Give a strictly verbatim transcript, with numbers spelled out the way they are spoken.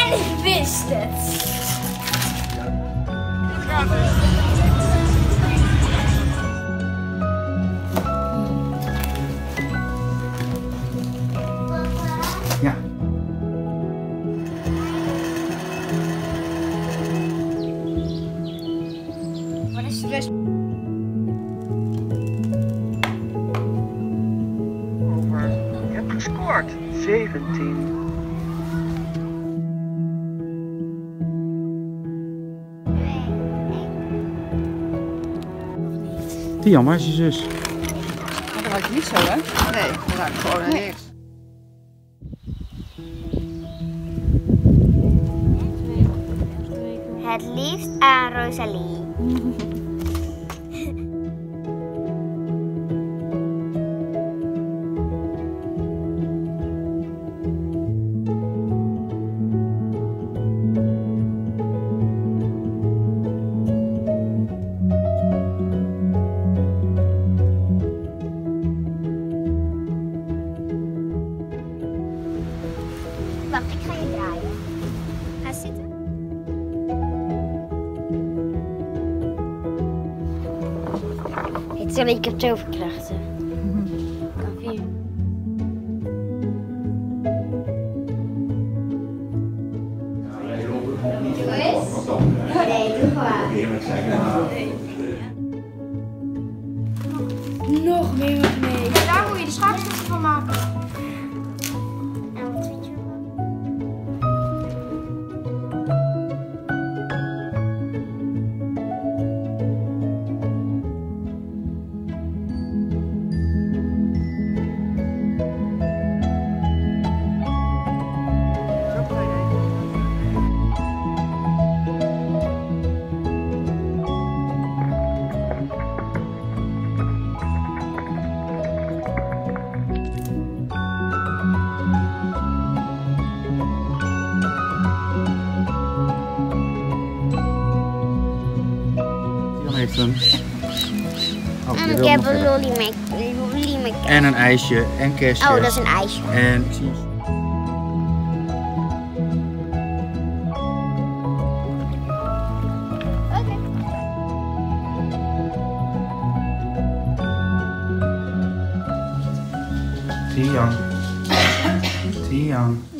Ik wist het. Ja. Wat is het best? Over. Je hebt gescoord. zeventien. Tian, waar is je zus? Maar dat ruikt niet zo, hè? Nee, dat ruikt gewoon naar niks. Het liefst aan Rosalie. Wacht, ik ga je draaien. Ga zitten. Het is alleen, ik heb toverkrachten. Kan vier. Nee, doe gewoon. Nog meer, nog meer. Daar moet je de schaapstoffen van maken. En wat vind je ervan? Heeft een... Oh, En ik heb een lolly met, lolly met kerst. En een ijsje en kerstjes. Oh, dat is een ijsje. En ik zie... Oké. Tian. Tian.